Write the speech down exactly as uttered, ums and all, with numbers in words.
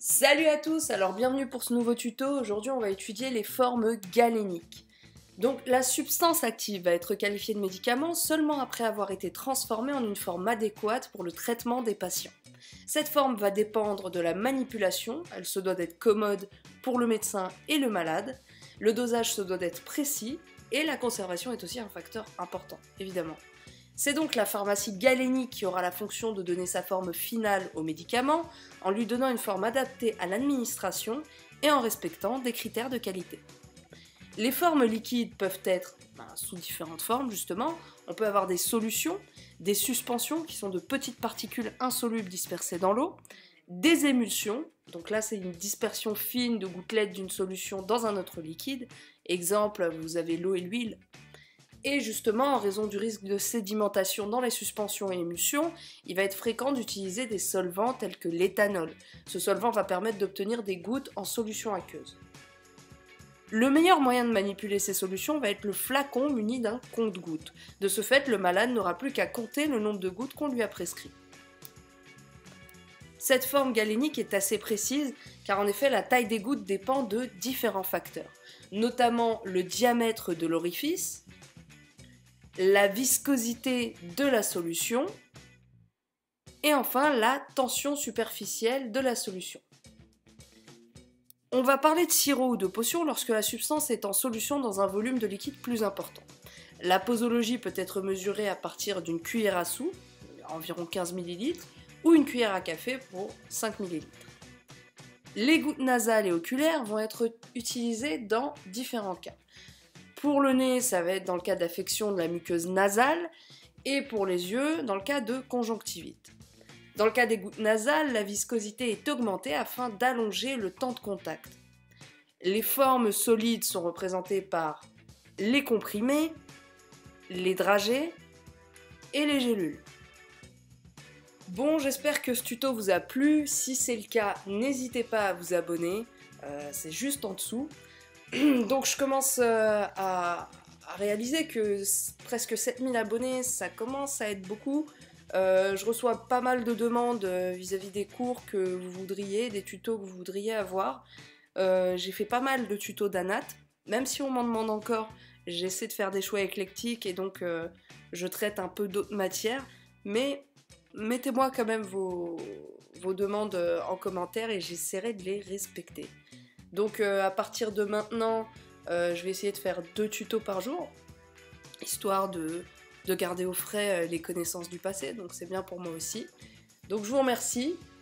Salut à tous, alors bienvenue pour ce nouveau tuto. Aujourd'hui on va étudier les formes galéniques. Donc la substance active va être qualifiée de médicament seulement après avoir été transformée en une forme adéquate pour le traitement des patients. Cette forme va dépendre de la manipulation, elle se doit d'être commode pour le médecin et le malade, le dosage se doit d'être précis et la conservation est aussi un facteur important, évidemment. C'est donc la pharmacie galénique qui aura la fonction de donner sa forme finale au médicament en lui donnant une forme adaptée à l'administration et en respectant des critères de qualité. Les formes liquides peuvent être ben, sous différentes formes justement. On peut avoir des solutions, des suspensions qui sont de petites particules insolubles dispersées dans l'eau, des émulsions, donc là c'est une dispersion fine de gouttelettes d'une solution dans un autre liquide. Exemple, vous avez l'eau et l'huile. Et justement, en raison du risque de sédimentation dans les suspensions et émulsions, il va être fréquent d'utiliser des solvants tels que l'éthanol. Ce solvant va permettre d'obtenir des gouttes en solution aqueuse. Le meilleur moyen de manipuler ces solutions va être le flacon muni d'un compte-gouttes. De ce fait, le malade n'aura plus qu'à compter le nombre de gouttes qu'on lui a prescrit. Cette forme galénique est assez précise car en effet la taille des gouttes dépend de différents facteurs, notamment le diamètre de l'orifice, la viscosité de la solution et enfin la tension superficielle de la solution. On va parler de sirop ou de potion lorsque la substance est en solution dans un volume de liquide plus important. La posologie peut être mesurée à partir d'une cuillère à soupe, environ quinze millilitres, ou une cuillère à café pour cinq millilitres. Les gouttes nasales et oculaires vont être utilisées dans différents cas. Pour le nez, ça va être dans le cas d'affection de la muqueuse nasale, et pour les yeux, dans le cas de conjonctivite. Dans le cas des gouttes nasales, la viscosité est augmentée afin d'allonger le temps de contact. Les formes solides sont représentées par les comprimés, les dragées et les gélules. Bon, j'espère que ce tuto vous a plu. Si c'est le cas, n'hésitez pas à vous abonner, euh, c'est juste en dessous. Donc je commence euh, à, à réaliser que presque sept mille abonnés, ça commence à être beaucoup. Euh, je reçois pas mal de demandes euh, vis-à-vis des cours que vous voudriez, des tutos que vous voudriez avoir. Euh, j'ai fait pas mal de tutos d'anat, même si on m'en demande encore, j'essaie de faire des choix éclectiques et donc euh, je traite un peu d'autres matières. Mais mettez-moi quand même vos, vos demandes en commentaire et j'essaierai de les respecter. Donc euh, à partir de maintenant, euh, je vais essayer de faire deux tutos par jour, histoire de, de garder au frais euh, les connaissances du passé, donc c'est bien pour moi aussi. Donc je vous remercie,